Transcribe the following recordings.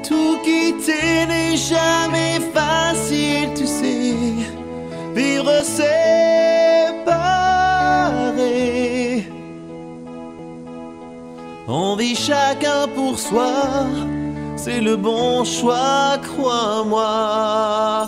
Tout quitter n'est jamais facile, tu sais. Vivre séparés. On vit chacun pour soi, c'est le bon choix, crois-moi.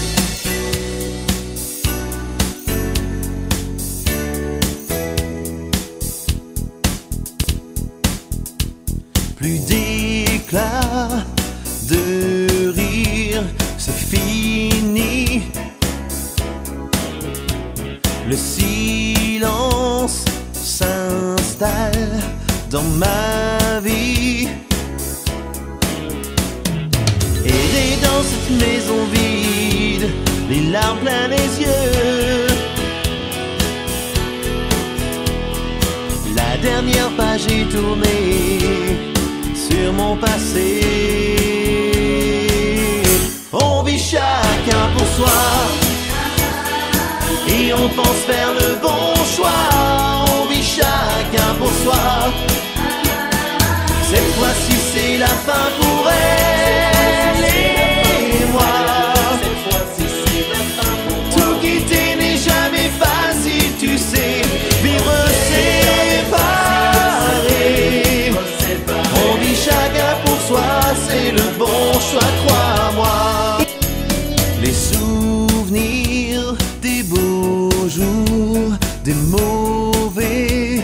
Plus d'éclat, de rire, c'est fini. Le silence s'installe dans ma vie. Errer dans cette maison vide, les larmes plein les yeux. La dernière page est tournée sur mon passé. On vit chacun pour soi et on pense faire le bon choix. On vit chacun pour soi. Cette fois-ci c'est la fin pour elle et moi. Cette fois-ci c'est la fin pour moi. Tout quitter n'est jamais facile, tu sais. Vivre séparés. On vit chacun pour soi, c'est le bon choix, crois-moi. Les souvenirs des beaux jours, des mauvais,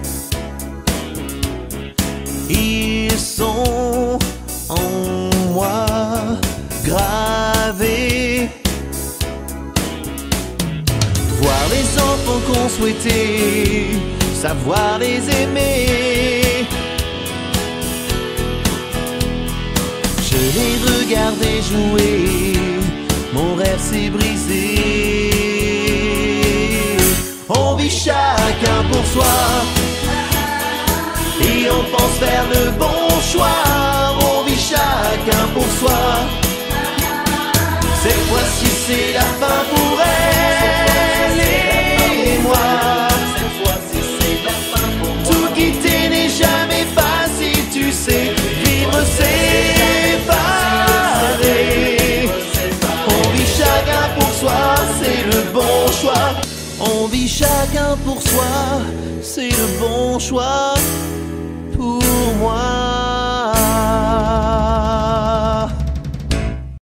ils sont en moi gravés. Voir les enfants qu'on souhaitait, savoir les aimer. Je les regardais jouer, mon rêve s'est brisé. On vit chacun pour soi et on pense faire le bon choix. On vit chacun pour soi. Cette fois-ci c'est la fin pour elle et moi. Cette fois-ci c'est la fin pour moi. Tout quitter n'est jamais facile, tu sais. Vivre séparés. On vit chacun pour soi, c'est le bon choix. On vit chacun pour soi, c'est le bon choix pour moi.